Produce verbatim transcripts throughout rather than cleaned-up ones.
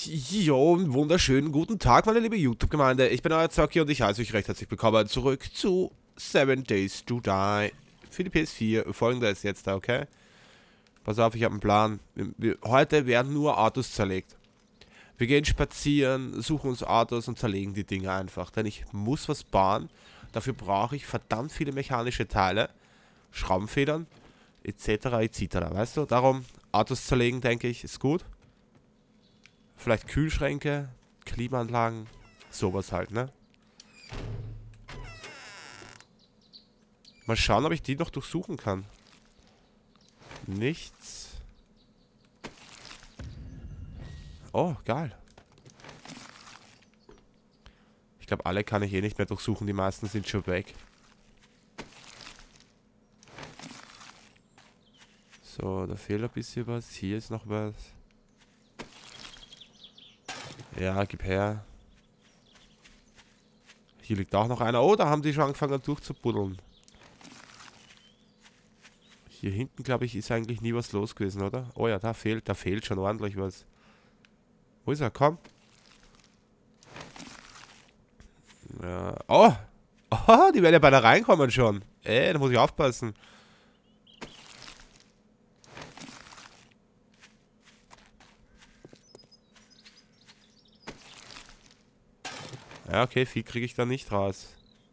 Jo, einen wunderschönen guten Tag, meine liebe YouTube-Gemeinde. Ich bin euer Zocki und ich heiße euch recht herzlich willkommen zurück zu Seven Days to Die für die P S vier. Folgender ist jetzt da, okay? Pass auf, ich habe einen Plan. Wir, wir, heute werden nur Autos zerlegt. Wir gehen spazieren, suchen uns Autos und zerlegen die Dinge einfach. Denn ich muss was bauen. Dafür brauche ich verdammt viele mechanische Teile, Schraubenfedern, et cetera et cetera. Weißt du? Darum, Autos zerlegen, denke ich, ist gut. Vielleicht Kühlschränke, Klimaanlagen, sowas halt, ne? Mal schauen, ob ich die noch durchsuchen kann. Nichts. Oh, geil. Ich glaube, alle kann ich eh nicht mehr durchsuchen. Die meisten sind schon weg. So, da fehlt ein bisschen was. Hier ist noch was. Ja, gib her. Hier liegt auch noch einer. Oh, da haben die schon angefangen durchzubuddeln. Hier hinten, glaube ich, ist eigentlich nie was los gewesen, oder? Oh ja, da fehlt, da fehlt schon ordentlich was. Wo ist er? Komm. Ja. Oh! Oh, die werden ja beide reinkommen schon. Ey, da muss ich aufpassen. Ja, okay, viel kriege ich da nicht raus.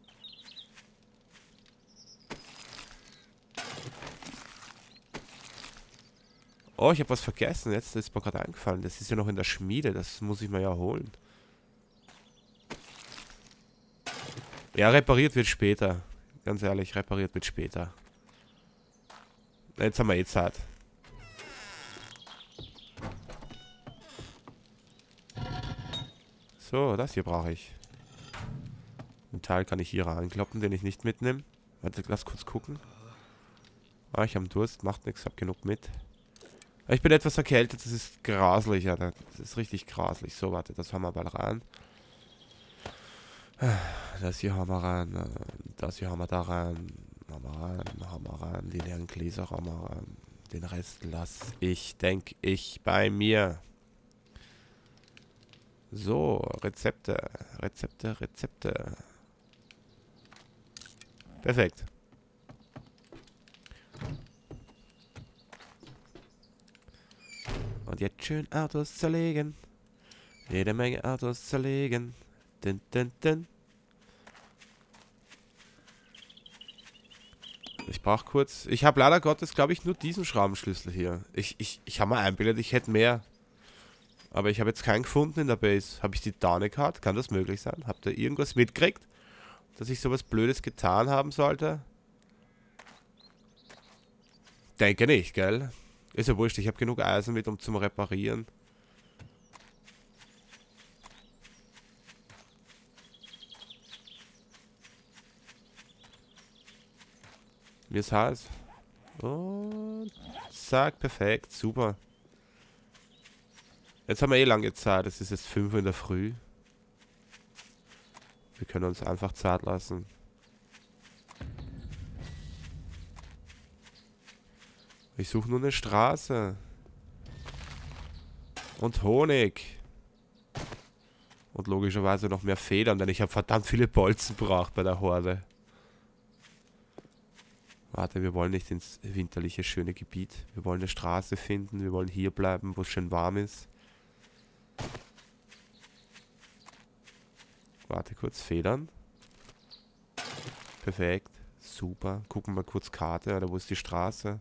Oh, ich habe was vergessen. Jetzt ist mir gerade eingefallen. Das ist ja noch in der Schmiede. Das muss ich mir ja holen. Ja, repariert wird später. Ganz ehrlich, repariert wird später. Jetzt haben wir eh Zeit. So, das hier brauche ich. Den Teil kann ich hier reinkloppen, den ich nicht mitnehme. Warte, lass kurz gucken. Ah, ich habe Durst, macht nichts, hab genug mit. Ich bin etwas erkältet, das ist graselig, ja. Das ist richtig graselig. So, warte, das haben wir bald rein. Das hier haben wir rein. Das hier haben wir da rein. Haben wir rein, haben wir rein. Die leeren Gläser haben wir rein. Den Rest lasse ich, denke ich, bei mir. So, Rezepte, Rezepte, Rezepte. Perfekt. Und jetzt schön Autos zerlegen. Jede Menge Autos zerlegen. Din, din, din. Ich brauche kurz... Ich habe leider Gottes, glaube ich, nur diesen Schraubenschlüssel hier. Ich, ich, ich habe mal einbildet, ich hätte mehr. Aber ich habe jetzt keinen gefunden in der Base. Habe ich die Downy Card? Kann das möglich sein? Habt ihr irgendwas mitgekriegt? Dass ich sowas Blödes getan haben sollte? Denke nicht, gell? Ist ja wurscht, ich habe genug Eisen mit, um zum Reparieren. Mir ist heiß. Und zack, perfekt, super. Jetzt haben wir eh lange Zeit, es ist jetzt fünf Uhr in der Früh. Wir können uns einfach Zeit lassen. Ich suche nur eine Straße. Und Honig. Und logischerweise noch mehr Federn, denn ich habe verdammt viele Bolzen gebraucht bei der Horde. Warte, wir wollen nicht ins winterliche schöne Gebiet. Wir wollen eine Straße finden, wir wollen hier bleiben, wo es schön warm ist. Warte kurz, Federn. Perfekt, super. Gucken wir kurz Karte, oder wo ist die Straße?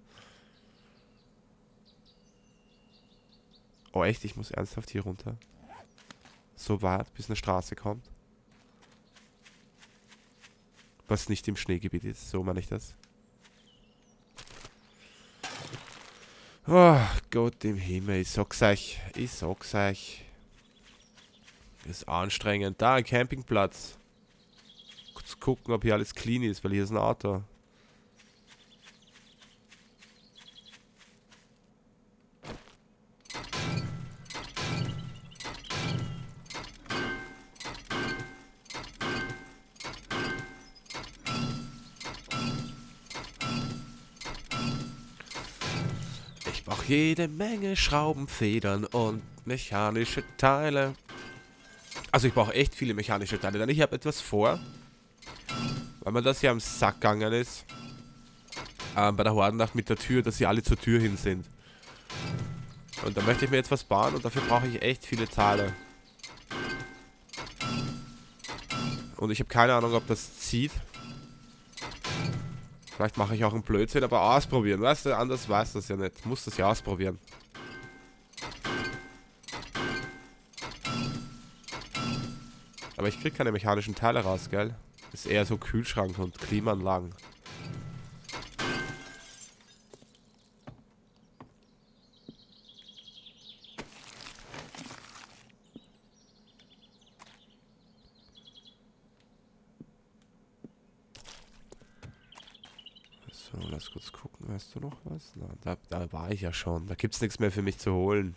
Oh echt, ich muss ernsthaft hier runter. So weit, bis eine Straße kommt. Was nicht im Schneegebiet ist, so meine ich das. Oh Gott im Himmel, ich sag's euch, ich sag's euch. Ist anstrengend. Da, ein Campingplatz. Kurz gucken, ob hier alles clean ist, weil hier ist ein Auto. Ich brauche jede Menge Schrauben, Federn und mechanische Teile. Also ich brauche echt viele mechanische Teile, denn ich habe etwas vor. Weil mir das ja am Sack gegangen ist. Ähm, bei der Hordennacht mit der Tür, dass sie alle zur Tür hin sind. Und da möchte ich mir jetzt was bauen und dafür brauche ich echt viele Teile. Und ich habe keine Ahnung, ob das zieht. Vielleicht mache ich auch einen Blödsinn, aber ausprobieren. Weißt du, anders weiß das ja nicht. Muss das ja ausprobieren. Aber ich kriege keine mechanischen Teile raus, gell? Ist eher so Kühlschrank und Klimaanlagen. So, lass kurz gucken. Weißt du noch was? Na, da, da war ich ja schon. Da gibt es nichts mehr für mich zu holen.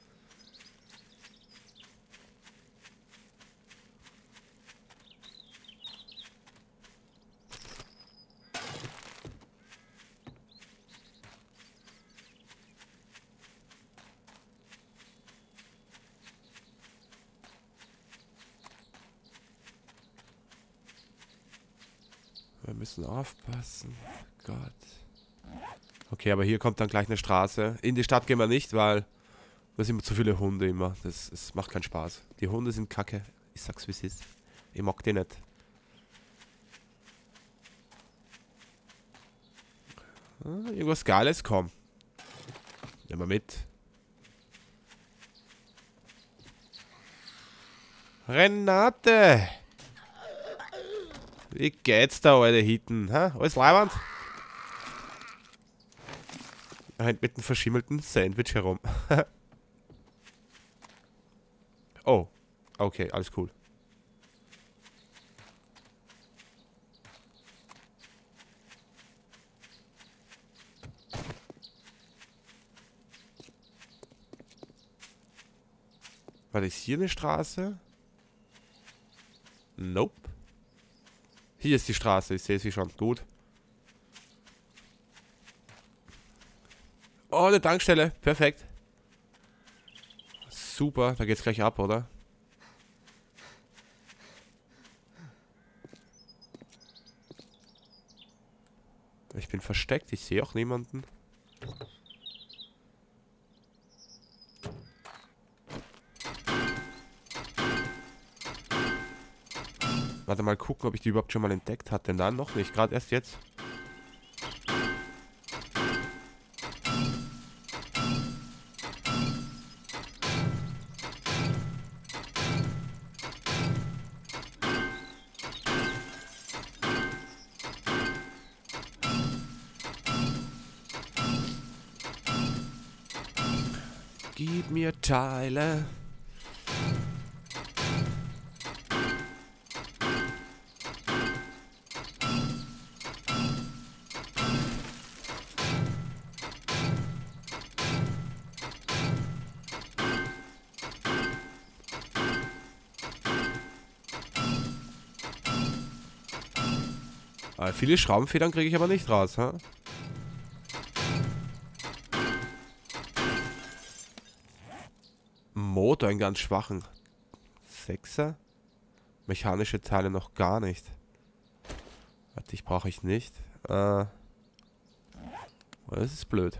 Wir müssen aufpassen. Gott. Okay, aber hier kommt dann gleich eine Straße. In die Stadt gehen wir nicht, weil da sind immer zu viele Hunde immer. Das, das macht keinen Spaß. Die Hunde sind kacke. Ich sag's wie es ist. Ich mag die nicht. Ah, irgendwas Geiles, komm. Nehmen wir mit. Renate! Wie geht's da, alte Hitten? Ha? Alles leibend? Er rennt mit einem verschimmelten Sandwich herum. Oh. Okay, alles cool. War das hier eine Straße? Nope. Hier ist die Straße, ich sehe sie schon. Gut. Oh, eine Tankstelle. Perfekt. Super, da geht's gleich ab, oder? Ich bin versteckt, ich sehe auch niemanden. Warte mal gucken, ob ich die überhaupt schon mal entdeckt hatte. Nein, noch nicht. Gerade erst jetzt. Gib mir Teile. Ah, viele Schraubenfedern kriege ich aber nicht raus, ha? Motor, einen ganz schwachen. Sechser? Mechanische Teile noch gar nicht. Warte, ich brauche ich nicht. Äh. Das ist blöd.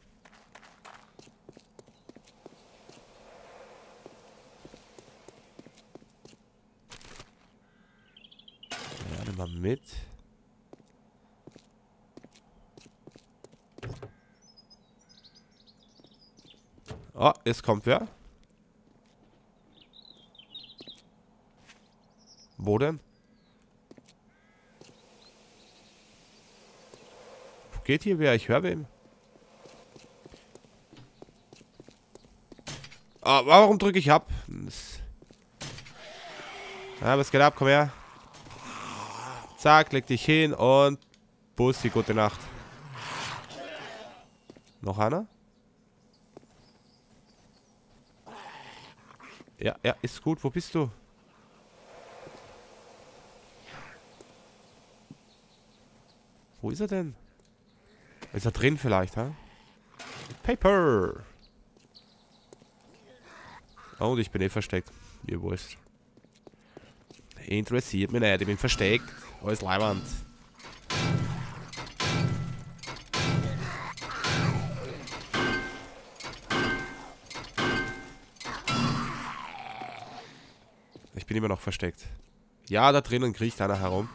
Ja, nimm mal mit. Oh, jetzt kommt wer? Wo denn? Wo geht hier wer? Ich höre wen. Oh, warum drücke ich ab? Ja, was geht ab? Komm her. Zack, leg dich hin und Bussi, gute Nacht. Noch einer? Ja, ja, ist gut. Wo bist du? Wo ist er denn? Ist er drin vielleicht, ha? Paper. Oh, und ich bin eh versteckt. Mir wurscht. Interessiert mich nicht, ich bin versteckt. Alles Leibwand. Ich bin immer noch versteckt. Ja, da drinnen kriecht einer herum.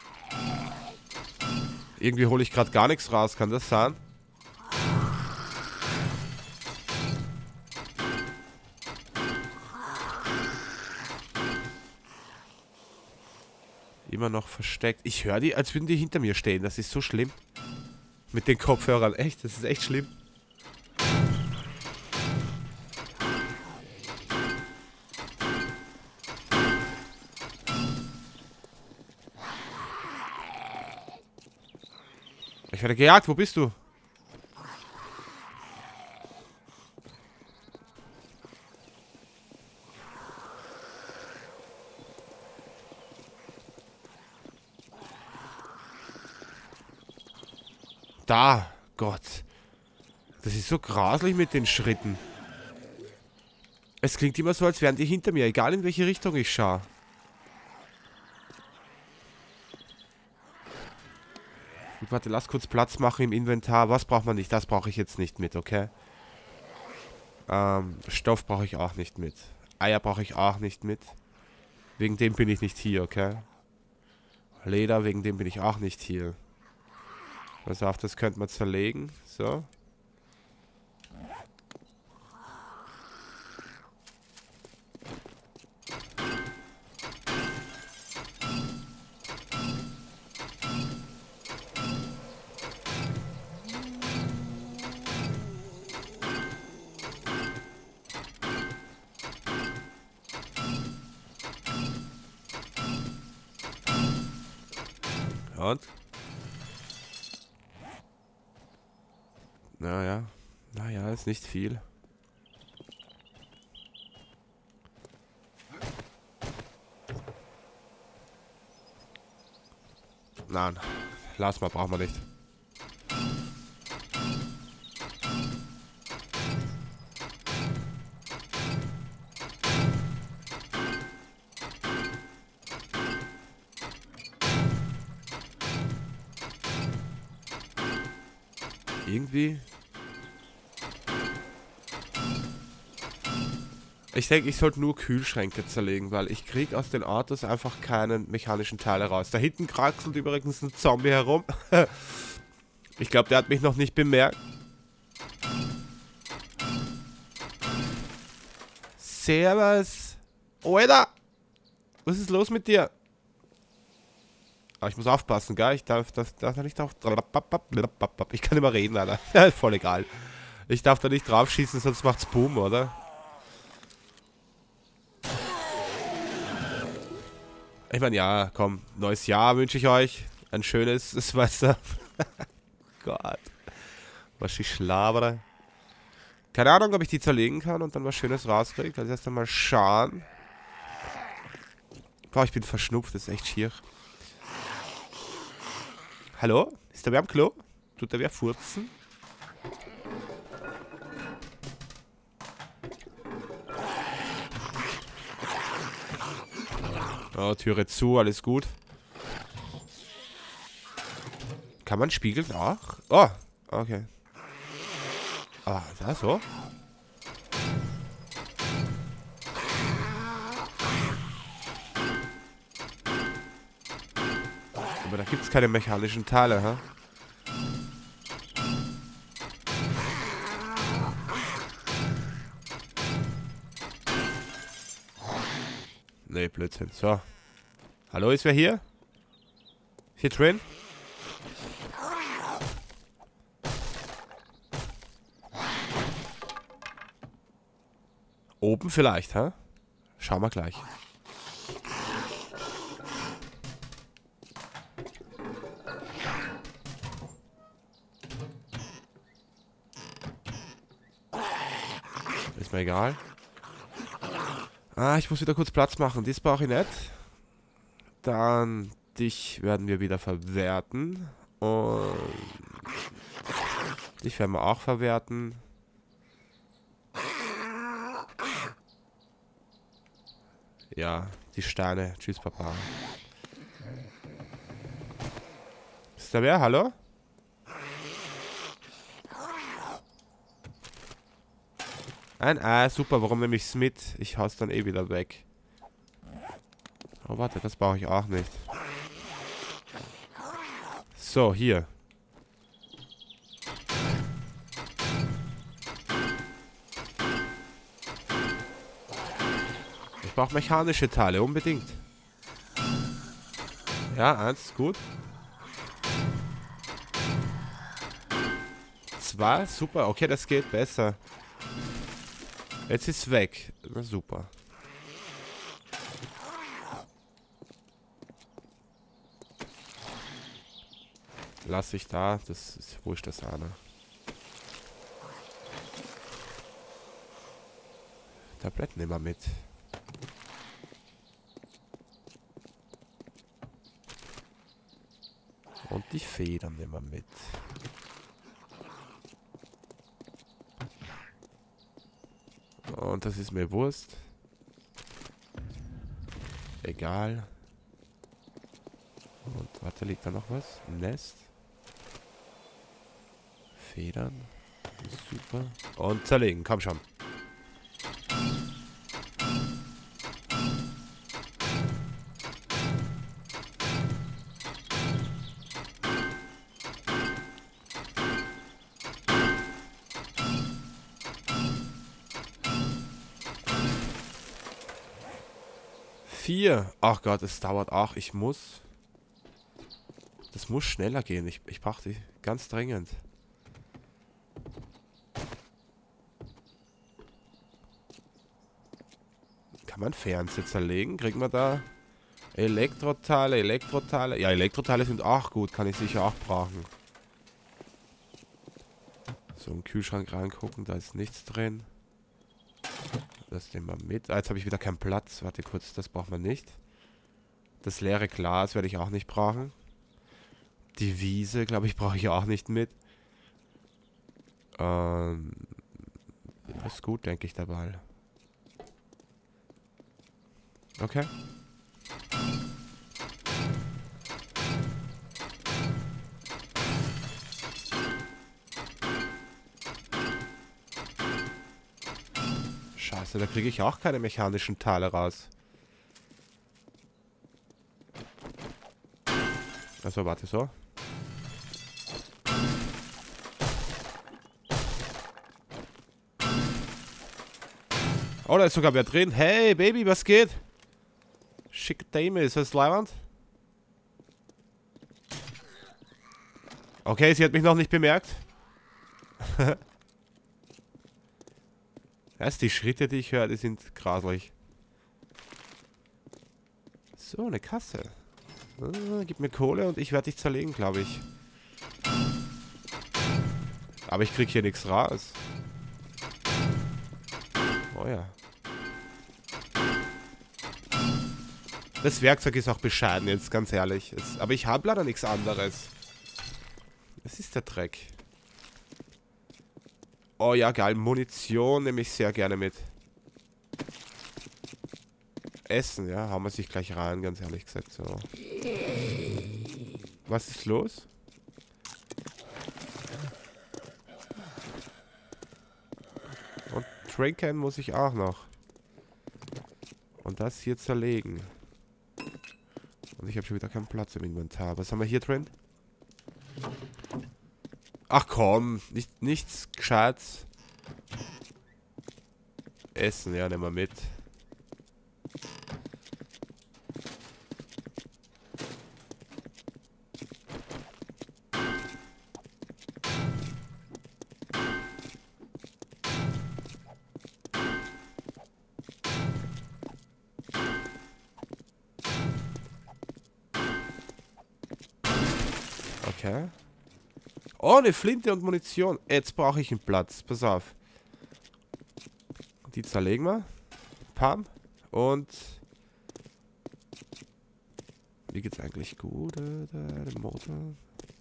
Irgendwie hole ich gerade gar nichts raus, kann das sein? Immer noch versteckt. Ich höre die, als würden die hinter mir stehen. Das ist so schlimm. Mit den Kopfhörern. Echt, das ist echt schlimm. Ich werde gejagt. Wo bist du? Da. Gott. Das ist so grauslich mit den Schritten. Es klingt immer so, als wären die hinter mir, egal in welche Richtung ich schaue. Gut, warte, lass kurz Platz machen im Inventar. Was braucht man nicht? Das brauche ich jetzt nicht mit, okay? Ähm, Stoff brauche ich auch nicht mit. Eier brauche ich auch nicht mit. Wegen dem bin ich nicht hier, okay? Leder, wegen dem bin ich auch nicht hier. Pass auf, das könnte man zerlegen. So. Und? Naja. Naja, ist nicht viel. Nein. Lass mal, brauchen wir nicht. Irgendwie. Ich denke, ich sollte nur Kühlschränke zerlegen, weil ich kriege aus den Autos einfach keinen mechanischen Teile raus. Da hinten kraxelt übrigens ein Zombie herum. Ich glaube, der hat mich noch nicht bemerkt. Servus. Alter! Was ist los mit dir? Ah, ich muss aufpassen, gell? Ich darf, darf, darf da nicht drauf... Ich kann immer reden, Alter. Voll egal. Ich darf da nicht drauf schießen, sonst macht's Boom, oder? Ich meine, ja, komm. Neues Jahr wünsche ich euch. Ein schönes, das weißt du. Gott. Was ich schlabere. Keine Ahnung, ob ich die zerlegen kann und dann was Schönes rauskriege. Also erst einmal schauen. Boah, ich bin verschnupft, das ist echt schier. Hallo? Ist da wer am Klo? Tut da wer furzen? Oh, Türe zu, alles gut. Kann man spiegeln auch? Oh, okay. Ah, da so? Aber da gibt es keine mechanischen Teile, hä? Nee, Blödsinn. So. Hallo, ist wer hier? Ist hier drin? Oben vielleicht, hä? Schauen wir gleich. Ist mir egal. Ah, ich muss wieder kurz Platz machen. Das brauche ich nicht. Dann dich werden wir wieder verwerten. Und dich werden wir auch verwerten. Ja, die Steine. Tschüss, Papa. Ist da wer? Hallo? Ein Ei, super. Warum nehme ich es mit? Ich hau's dann eh wieder weg. Oh, warte, das brauche ich auch nicht. So, hier. Ich brauche mechanische Teile, unbedingt. Ja, eins ist gut. Zwei, super. Okay, das geht besser. Jetzt ist es weg. Na super. Lass ich da. Das ist wurscht, das eine. Tabletten immer mit. Und die Federn nehmen wir mit. Und das ist mir Wurst. Egal. Und warte, liegt da noch was? Ein Nest. Federn. Super. Und zerlegen, komm schon. Vier. Ach Gott, es dauert auch. Ich muss... Das muss schneller gehen. Ich, ich brauche die ganz dringend. Kann man Fernseher zerlegen? Kriegt man da Elektroteile, Elektroteile? Ja, Elektroteile sind auch gut. Kann ich sicher auch brauchen. So, im Kühlschrank reingucken. Da ist nichts drin. Das nehmen wir mit. Ah, jetzt habe ich wieder keinen Platz. Warte kurz, das braucht man nicht. Das leere Glas werde ich auch nicht brauchen. Die Wiese, glaube ich, brauche ich auch nicht mit. Ähm, ist gut, denke ich, der Ball. Okay. Scheiße, da kriege ich auch keine mechanischen Teile raus. Also, warte, so. Oh, da ist sogar wer drin. Hey, Baby, was geht? Schicke Dame, ist das Leihwand? Okay, sie hat mich noch nicht bemerkt. Erst die Schritte, die ich höre, die sind grauslich. So, eine Kasse. Ah, gib mir Kohle und ich werde dich zerlegen, glaube ich. Aber ich krieg hier nichts raus. Oh ja. Das Werkzeug ist auch bescheiden jetzt, ganz ehrlich. Es, aber ich habe leider nichts anderes. Das ist der Dreck. Oh ja, geil. Munition nehme ich sehr gerne mit. Essen, ja, hauen wir sich gleich rein, ganz ehrlich gesagt. So. Was ist los? Und trinken muss ich auch noch. Und das hier zerlegen. Und ich habe schon wieder keinen Platz im Inventar. Was haben wir hier drin? Ach komm, nicht, nichts Gescheites. Essen, ja, nehmen wir mit. Okay. Oh, eine Flinte und Munition. Jetzt brauche ich einen Platz. Pass auf. Die zerlegen wir. Pam. Und... Wie geht's eigentlich gut? Äh, der Motor.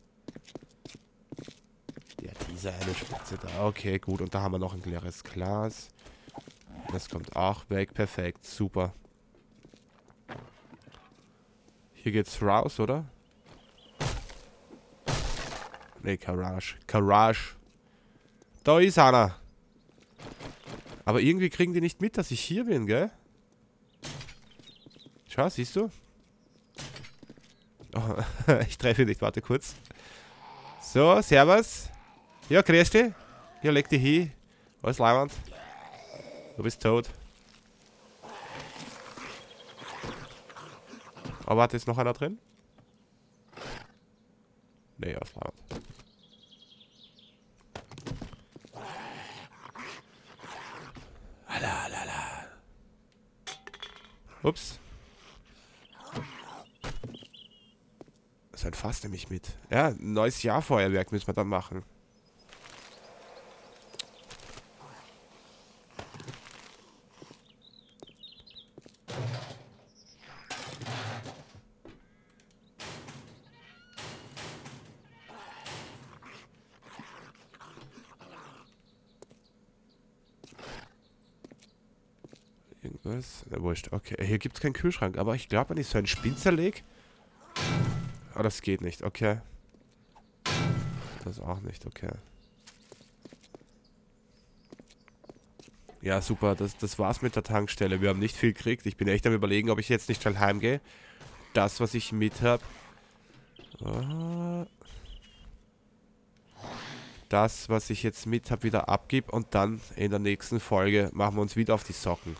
Ja, diese eine Spitze da. Okay, gut. Und da haben wir noch ein leeres Glas. Das kommt auch weg. Perfekt. Super. Hier geht's raus, oder? Ne, Garage. Garage. Da ist einer. Aber irgendwie kriegen die nicht mit, dass ich hier bin, gell? Schau, siehst du? Oh, ich treffe ihn nicht, warte kurz. So, servus. Ja, grüß dich. Ja, leg dich hin. Alles leibend. Du bist tot. Aber warte, ist noch einer drin? Nee, alles leibend. Ups. Sein Fass nämlich mit. Ja, ein neues Jahrfeuerwerk müssen wir dann machen. Irgendwas? Na, wurscht. Okay, hier gibt es keinen Kühlschrank. Aber ich glaube, wenn ich so einen Spinzer lege... Oh, das geht nicht. Okay. Das auch nicht. Okay. Ja, super. Das, das war's mit der Tankstelle. Wir haben nicht viel gekriegt. Ich bin echt am Überlegen, ob ich jetzt nicht schnell heimgehe. Das, was ich mit habe... Das, was ich jetzt mit habe, wieder abgib. Und dann in der nächsten Folge machen wir uns wieder auf die Socken.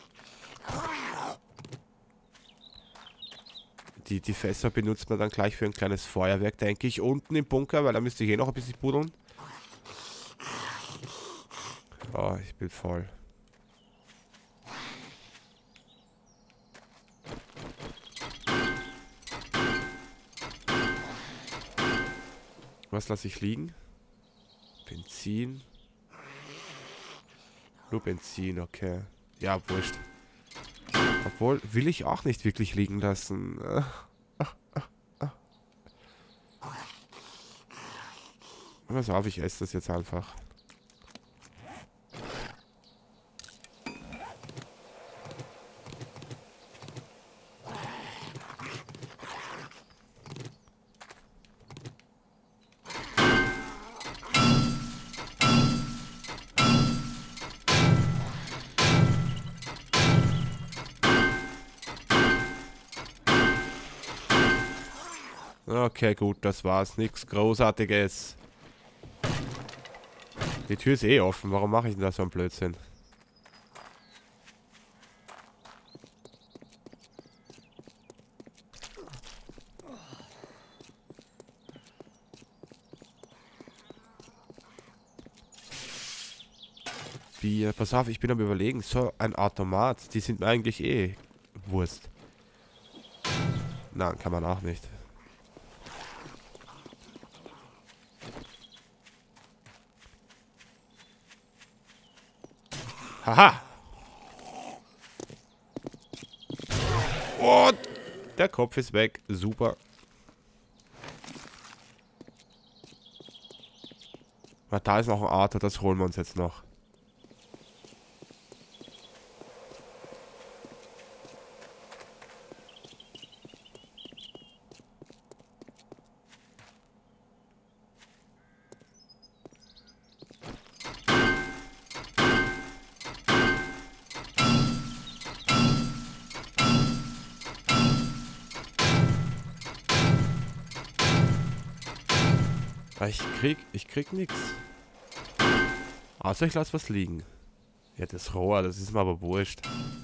Die, die Fässer benutzt man dann gleich für ein kleines Feuerwerk, denke ich. Unten im Bunker, weil da müsste ich eh noch ein bisschen buddeln. Oh, ich bin voll. Was lasse ich liegen? Benzin. Nur Benzin, okay. Ja, wurscht. Obwohl, will ich auch nicht wirklich liegen lassen. Pass auf, ich esse das jetzt einfach. Okay, gut, das war's. Nichts Großartiges. Die Tür ist eh offen. Warum mache ich denn da so einen Blödsinn? Bier. Pass auf, ich bin am Überlegen. So ein Automat. Die sind mir eigentlich eh Wurst. Nein, kann man auch nicht. Haha! Und der Kopf ist weg. Super. Na, da ist noch ein Auto, das holen wir uns jetzt noch. Ich krieg, ich krieg nix. Außer ich lasse was liegen. Ja, das Rohr, das ist mir aber wurscht.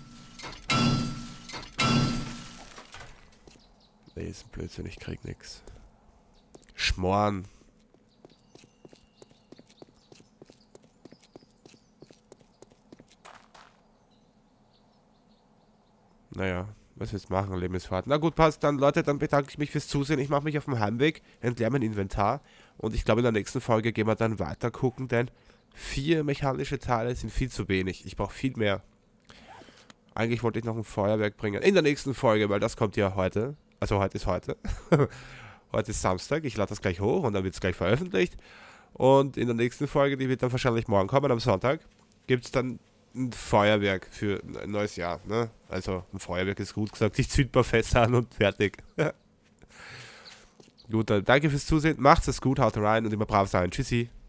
Nee, ist ein Blödsinn, ich krieg nix. Schmoren. Naja, was jetzt machen, Lebensfahrt. Na gut, passt dann, Leute, dann bedanke ich mich fürs Zusehen. Ich mache mich auf dem Heimweg, entleere mein Inventar. Und ich glaube, in der nächsten Folge gehen wir dann weiter gucken, denn vier mechanische Teile sind viel zu wenig. Ich brauche viel mehr. Eigentlich wollte ich noch ein Feuerwerk bringen. In der nächsten Folge, weil das kommt ja heute. Also heute ist heute. Heute ist Samstag. Ich lade das gleich hoch und dann wird es gleich veröffentlicht. Und in der nächsten Folge, die wird dann wahrscheinlich morgen kommen, am Sonntag, gibt es dann ein Feuerwerk für ein neues Jahr, ne? Also ein Feuerwerk ist gut gesagt. Ich zünd mal fest an und fertig. Gut, dann danke fürs Zusehen. Macht's es gut, haut rein und immer brav sein. Tschüssi.